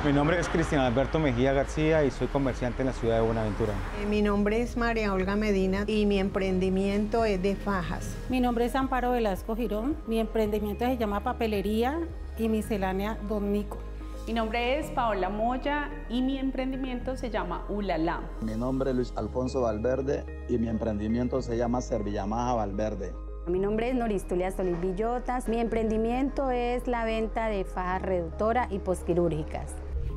Mi nombre es Cristian Alberto Mejía García y soy comerciante en la ciudad de Buenaventura. Mi nombre es María Olga Medina y mi emprendimiento es de fajas. Mi nombre es Amparo Velasco Girón, mi emprendimiento se llama Papelería y Miscelánea Don Nico. Mi nombre es Paola Moya y mi emprendimiento se llama Ulala. Mi nombre es Luis Alfonso Valverde y mi emprendimiento se llama Servillamaja Valverde. Mi nombre es Noristulia Solís Villotas. Mi emprendimiento es la venta de fajas reductora y posquirúrgicas.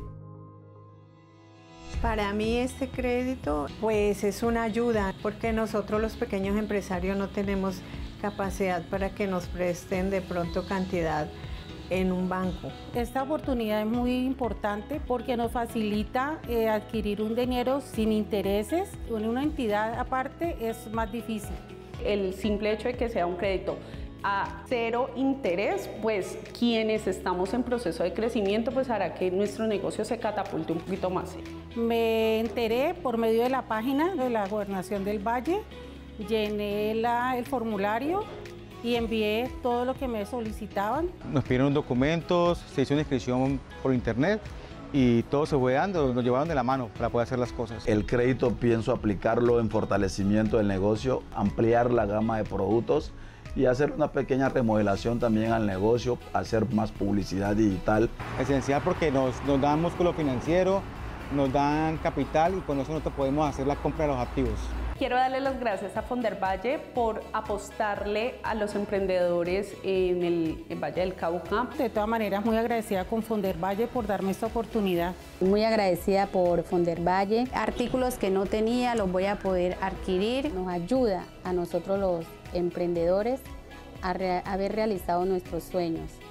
Para mí este crédito pues es una ayuda porque nosotros los pequeños empresarios no tenemos capacidad para que nos presten de pronto cantidad en un banco. Esta oportunidad es muy importante porque nos facilita adquirir un dinero sin intereses. En una entidad aparte es más difícil. El simple hecho de que sea un crédito a cero interés, pues quienes estamos en proceso de crecimiento, pues hará que nuestro negocio se catapulte un poquito más. Me enteré por medio de la página de la Gobernación del Valle, llené el formulario y envié todo lo que me solicitaban. Nos pidieron documentos, se hizo una inscripción por internet y todo se fue dando, nos llevaron de la mano para poder hacer las cosas. El crédito pienso aplicarlo en fortalecimiento del negocio, ampliar la gama de productos y hacer una pequeña remodelación también al negocio, hacer más publicidad digital. Esencial porque nos dan músculo financiero, nos dan capital y con eso nosotros podemos hacer la compra de los activos. Quiero darle las gracias a Fondervalle por apostarle a los emprendedores en el Valle del Cauca. De todas maneras, muy agradecida con Fondervalle por darme esta oportunidad. Muy agradecida por Fondervalle. Artículos que no tenía los voy a poder adquirir. Nos ayuda a nosotros los emprendedores a haber realizado nuestros sueños.